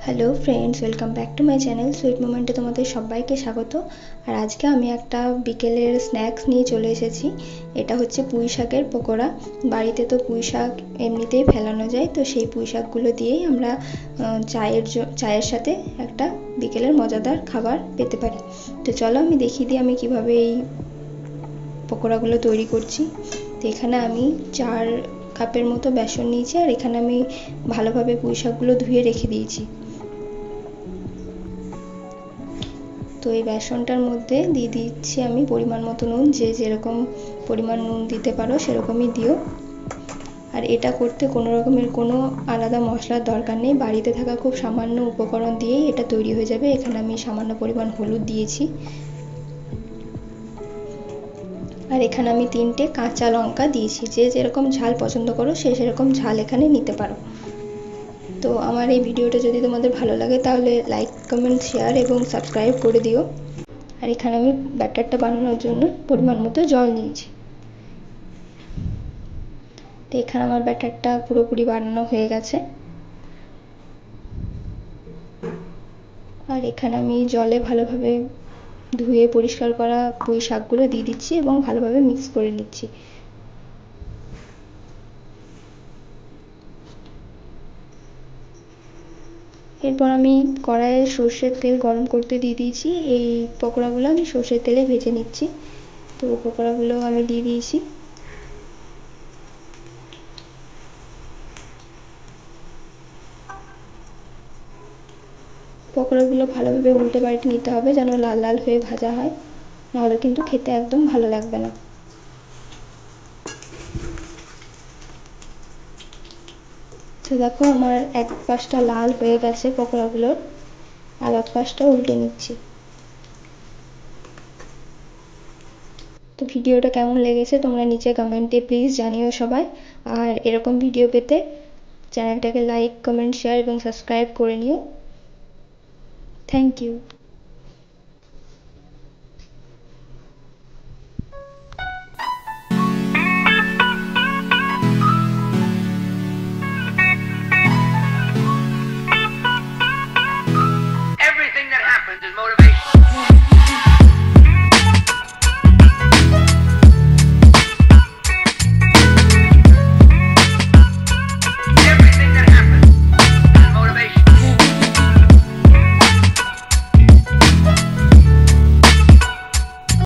Hello friends, welcome back to my channel sweet মোমেন্টে তোমাদের সবাইকে স্বাগত। আর আজকে আমি একটা বিকেলের স্ন্যাক্স নিয়ে চলে এসেছি। এটা হচ্ছে পুঁই শাকের পকোড়া। বাড়িতে তো পুঁই শাক এমনিতেই ফেলানো যায়, তো সেই পুঁই শাকগুলো দিয়েই আমরা চায়ের সাথে একটা বিকেলের মজাদার খাবার পেতে পারি। তো চলো আমি দেখিয়ে দিই আমি কিভাবে এই পকোড়াগুলো তৈরি করছি। তো এখানে আমি 4 কাপের মতো বেসন নিয়েছি, আর এখানে আমি ভালোভাবে পুঁই শাকগুলো ধুয়ে রেখে দিয়েছি। তো এই বেসনটার মধ্যে দিয়ে দিচ্ছি আমি পরিমাণ মতো নুন। যে যেরকম পরিমাণ নুন দিতে পারো সেরকমই দিও। আর এটা করতে কোনো রকমের কোনো আলাদা মশলার দরকার নেই, বাড়িতে থাকা খুব সামান্য উপকরণ দিয়েই এটা তৈরি হয়ে যাবে। এখানে আমি সামান্য পরিমাণ হলুদ দিয়েছি, আর এখানে আমি 3টে কাঁচা লঙ্কা দিয়েছি। যে যেরকম ঝাল পছন্দ করো সে সেরকম ঝাল এখানে নিতে পারো। তো আমার এই ভিডিওটা যদি তোমাদের ভালো লাগে তাহলে লাইক, কমেন্ট, শেয়ার এবং সাবস্ক্রাইব করে দিও। আর এখানে আমি ব্যাটারটা বানানোর জন্য পরিমাণ মতো জল নিয়েছি। তো এখানে আমার ব্যাটারটা পুরোপুরি বানানো হয়ে গেছে। আর এখানে আমি জলে ভালোভাবে ধুয়ে পরিষ্কার করা পুঁই শাকগুলো দিয়ে দিচ্ছি এবং ভালোভাবে মিক্স করে নিচ্ছি। এরপর আমি কড়াইয়ে সর্ষের তেল গরম করতে দিয়ে দিয়েছি। এই পকোড়াগুলো আমি সর্ষের তেলে ভেজে নিচ্ছি। তো পকোড়াগুলো আমি দিয়ে দিয়েছি। পকোড়াগুলো ভালোভাবে উল্টে পাল্টে নিতে হবে যেন লাল লাল হয়ে ভাজা হয়, নাহলে কিন্তু খেতে একদম ভালো লাগবে না। তো দেখো আমার এক পাশটা লাল হয়ে গেছে পকোড়াগুলোর, আর এক পাশটা উল্টে নিচ্ছি। তো ভিডিওটা কেমন লেগেছে তোমরা নিচে কমেন্টে প্লিজ জানিও সবাই। আর এরকম ভিডিও পেতে চ্যানেলটাকে লাইক, কমেন্ট, শেয়ার এবং সাবস্ক্রাইব করে নিও। Thank you.